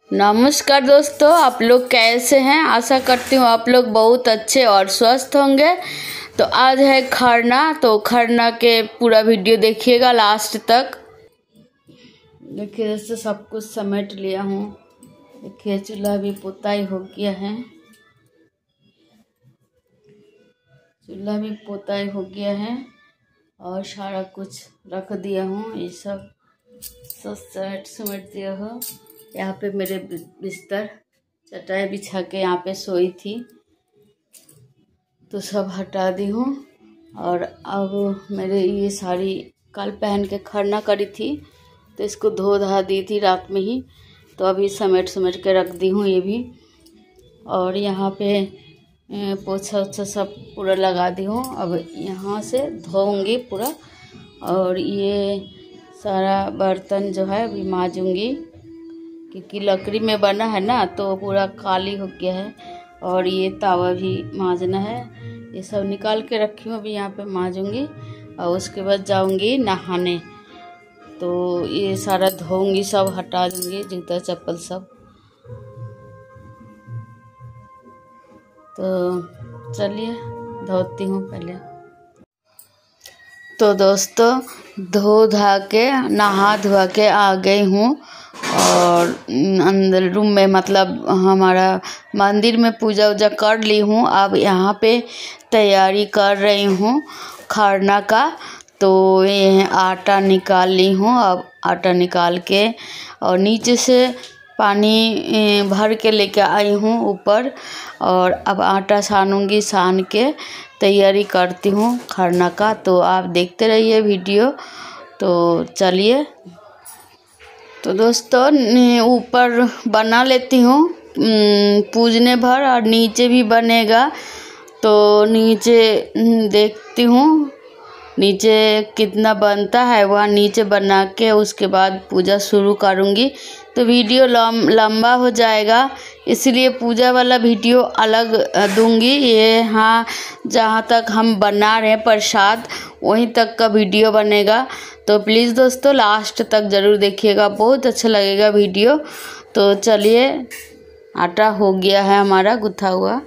नमस्कार दोस्तों, आप लोग कैसे हैं। आशा करती हूँ आप लोग बहुत अच्छे और स्वस्थ होंगे। तो आज है खरना, तो खरना के पूरा वीडियो देखिएगा लास्ट तक। देखिए दोस्तों, सब कुछ समेट लिया हूँ। देखिए चूल्हा भी पुताई हो गया है, चूल्हा भी पुताई हो गया है और सारा कुछ रख दिया हूँ। ये सब समेट दिया हो। यहाँ पे मेरे बिस्तर चटाई बिछा के यहाँ पे सोई थी, तो सब हटा दी हूँ। और अब मेरे ये साड़ी कल पहन के खरना करी थी, तो इसको धो धा दी थी रात में ही, तो अभी समेट के रख दी हूँ ये भी। और यहाँ पे पोछा ओछा सब पूरा लगा दी हूँ। अब यहाँ से धोऊंगी पूरा, और ये सारा बर्तन जो है अभी माजूंगी, क्योंकि लकड़ी में बना है ना, तो पूरा काली हो गया है। और ये तावा भी माजना है, ये सब निकाल के रखी हूँ, अभी यहाँ पे माजूंगी। और उसके बाद जाऊंगी नहाने, तो ये सारा धोऊंगी, सब हटा दूंगी, जूता चप्पल सब। तो चलिए धोती हूँ पहले। तो दोस्तों, धो धा के नहा धोआ के आ गई हूँ, और अंदर रूम में मतलब हमारा मंदिर में पूजा वूजा कर ली हूँ। अब यहाँ पे तैयारी कर रही हूँ खरना का। तो ये आटा निकाल ली हूँ। अब आटा निकाल के और नीचे से पानी भर के लेके आई हूँ ऊपर, और अब आटा सानूंगी, सान के तैयारी करती हूँ खरना का। तो आप देखते रहिए वीडियो। तो चलिए। तो दोस्तों, ऊपर बना लेती हूँ पूजने भर, और नीचे भी बनेगा। तो नीचे देखती हूँ नीचे कितना बनता है, वहाँ नीचे बना के उसके बाद पूजा शुरू करूँगी। तो वीडियो लंबा हो जाएगा, इसलिए पूजा वाला वीडियो अलग दूंगी। ये हाँ, जहाँ तक हम बना रहे हैं प्रसाद, वहीं तक का वीडियो बनेगा। तो प्लीज़ दोस्तों लास्ट तक ज़रूर देखिएगा, बहुत अच्छा लगेगा वीडियो। तो चलिए, आटा हो गया है हमारा गुथा हुआ।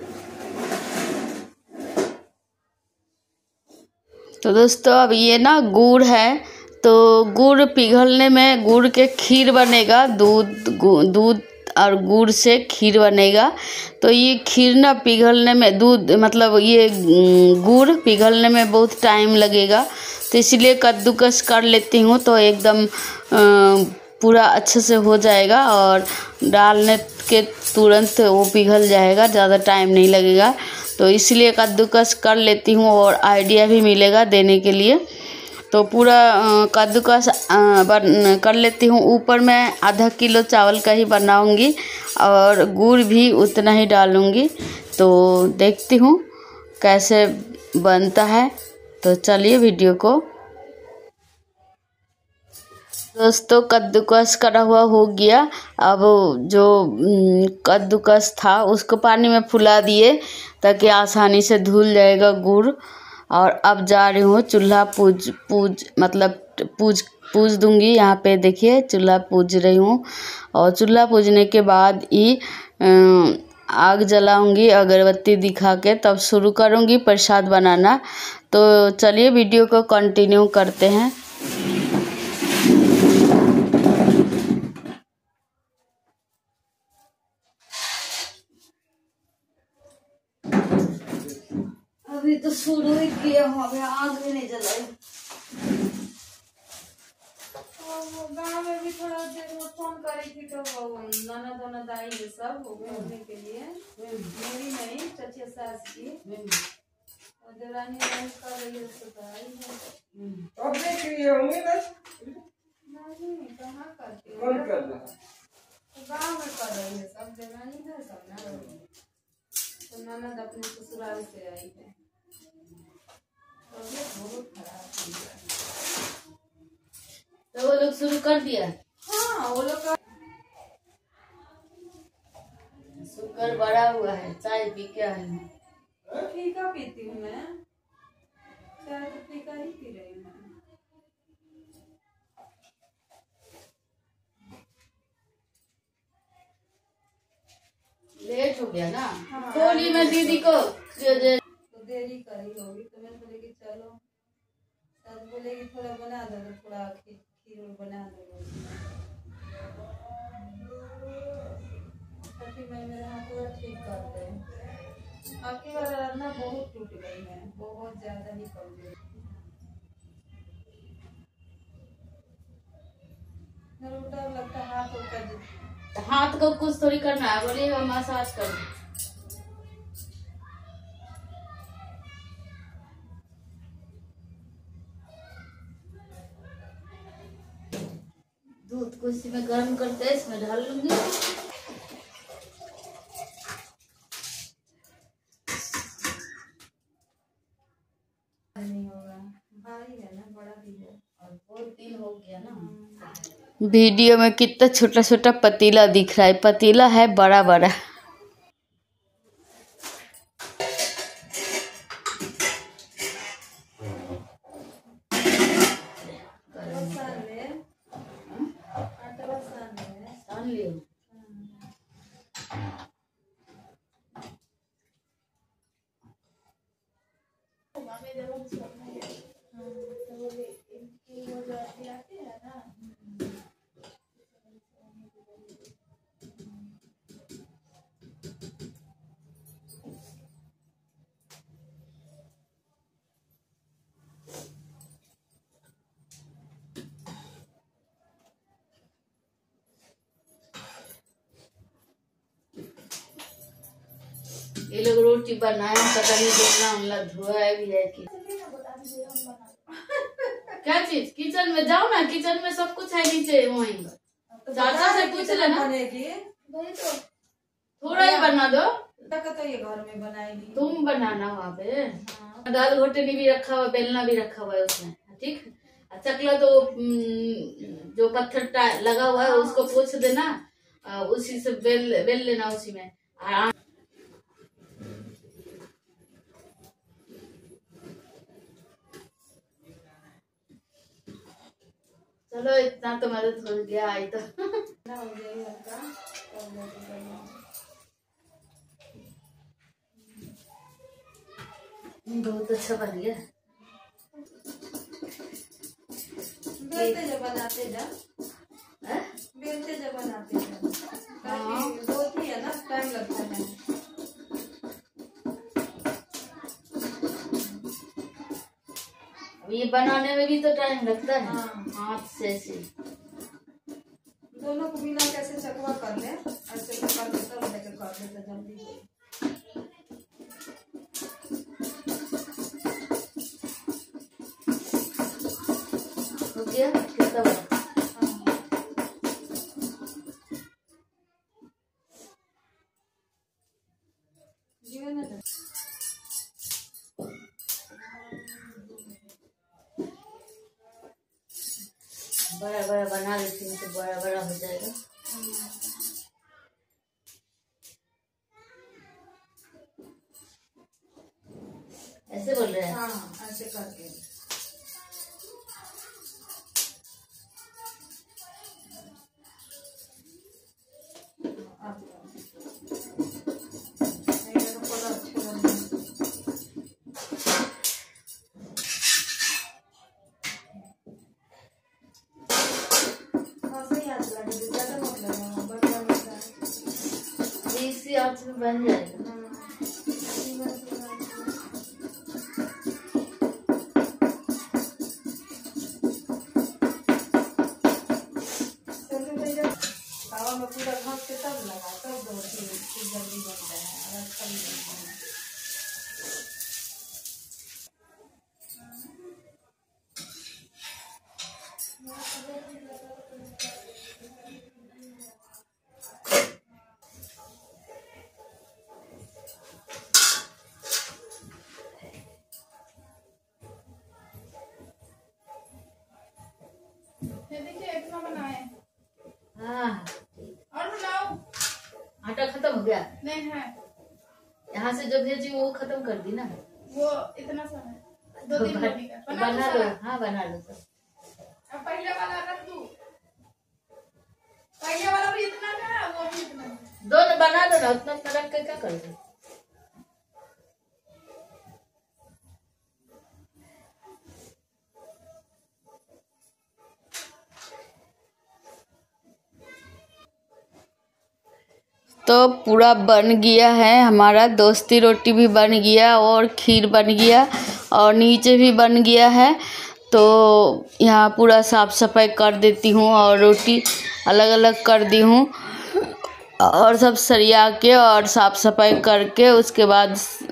तो दोस्तों, अब ये ना गुड़ है, तो गुड़ पिघलने में गुड़ के खीर बनेगा। दूध और गुड़ से खीर बनेगा। तो ये खीर ना पिघलने में, दूध मतलब ये गुड़ पिघलने में बहुत टाइम लगेगा, तो इसलिए कद्दूकस कर लेती हूँ, तो एकदम पूरा अच्छे से हो जाएगा। और डालने के तुरंत वो पिघल जाएगा, ज़्यादा टाइम नहीं लगेगा। तो इसलिए कद्दूकस कर लेती हूँ, और आइडिया भी मिलेगा देने के लिए। तो पूरा कद्दूकस कर लेती हूँ। ऊपर मैं आधा किलो चावल का ही बनाऊँगी, और गुड़ भी उतना ही डालूँगी। तो देखती हूँ कैसे बनता है। तो चलिए वीडियो को। दोस्तों, कद्दूकस करा हुआ हो गया। अब जो कद्दूकस था उसको पानी में फुला दिए, ताकि आसानी से धुल जाएगा गुड़। और अब जा रही हूँ चूल्हा पूज दूंगी। यहाँ पे देखिए चूल्हा पूज रही हूँ, और चूल्हा पूजने के बाद ही आग जलाऊंगी, अगरबत्ती दिखा के तब शुरू करूँगी प्रसाद बनाना। तो चलिए वीडियो को कंटिन्यू करते हैं। अभी तो शुरू ही किया हूँ, अभी आग भी नहीं जलाई। गाँव में भी थोड़ा देर में फोन करी थी, तो ननद आई है सब होने के लिए। मेरी नहीं, चचिया सास की, और देवरानी कर रही है सफाई। अब देख रही होंगी ना? नहीं, कहाँ करती है, कौन कर रहा है? तो गाँव में कर रही है सब, देवरानी है सब ना। तो ननद अपने ससुराल से आई है, तो बहुत खराब। तो वो लोग शुरू कर दिया। हाँ, वो लोग का शुक्र बड़ा हुआ है। चाय पी के आई हूँ। फीका पीती हूँ मैं, चाय तो फीका ही पी रही हूँ। लेट हो गया ना। होली में दीदी को तो देरी करी होगी तो मैं बोलेगी चलो, सच बोलेगी थोड़ा बना दो, थोड़ा खीर बना दो। मैं मेरे हाथ पूरा ठीक करते हैं। आपकी बार राधना बहुत टूट गई है, बहुत ज्यादा ही कमजोर। लगता हाथ को कुछ थोड़ी करना है, बोलिए मसाज कर दूध को इसी में गर्म करते हैं, इसमें डाल लूंगी। नहीं होगा, भारी है ना, बड़ा भी है और बहुत दिन हो गया ना। वीडियो में कितना छोटा छोटा पतीला दिख रहा है, पतीला है बड़ा बड़ा। ये लोग रोटी बनाए, पता नहीं देखना उनला धोया भी है कि क्या चीज। किचन में जाओ ना, किचन में सब कुछ है नीचे, वहीं चाचा से पूछ लेना। थोड़ा ही बना दो, तो ये घर में बनाएगी, तुम बनाना वहाँ पे। दाल घोटनी भी रखा हुआ, बेलना भी रखा हुआ है उसमें, ठीक। चकला तो जो पत्थर लगा हुआ है उसको पोंछ देना, उसी से बेल लेना उसी में। चलो इतना तो मदद हो गया, आई तो बहुत अच्छा बन गया। बेलते जब बनाते जा, बहुत ही है ना, टाइम लगता है। ये बनाने में भी तो टाइम लगता है। हाथ से ऐसे दोनों को मिला कैसे चकवा कर ले, ऐसे कर ले तब लेकर कर ले तो जल्दी हो गया। कितना बड़ा जीवन है। बड़ा बड़ा बना लेती हूँ तो बड़ा बड़ा हो जाएगा। ऐसे बोल रहे हैं? हाँ, ऐसे करके। इसी आंच में बन जाएगा। हवा में पूरा घास के तब लगा, तब दो जल्दी बनता है, और अच्छा भी बनता है। देखिए इतना बनाए। हाँ, और बनाओ। आटा खत्म हो गया? नहीं है, यहाँ से जो भेजी वो खत्म कर दी ना। वो इतना सा है, 2-3 रोटी का बना लो। हाँ बना लो सब। अब पहले वाला रख दूं, पहले वाला भी इतना का है, वो भी इतना है। दो में बना दो ना, उतना रख के क्या करोगे। तो पूरा बन गया है हमारा, दोस्ती रोटी भी बन गया और खीर बन गया और नीचे भी बन गया है। तो यहाँ पूरा साफ़ सफाई कर देती हूँ और रोटी अलग अलग कर दी हूँ और सब सरिया के और साफ़ सफाई करके उसके बाद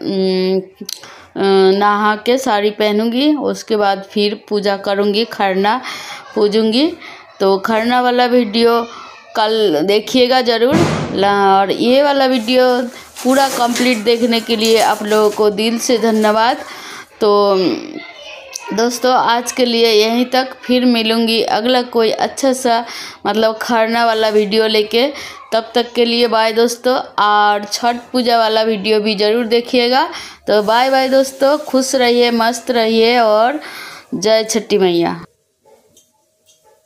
नहा के साड़ी पहनूंगी। उसके बाद फिर पूजा करूंगी, खरना पूजूंगी। तो खरना वाला वीडियो कल देखिएगा ज़रूर। और ये वाला वीडियो पूरा कंप्लीट देखने के लिए आप लोगों को दिल से धन्यवाद। तो दोस्तों आज के लिए यहीं तक, फिर मिलूंगी अगला कोई अच्छा सा मतलब खरना वाला वीडियो लेके। तब तक के लिए बाय दोस्तों। और छठ पूजा वाला वीडियो भी ज़रूर देखिएगा। तो बाय बाय दोस्तों, खुश रहिए, मस्त रहिए और जय छठी मैया।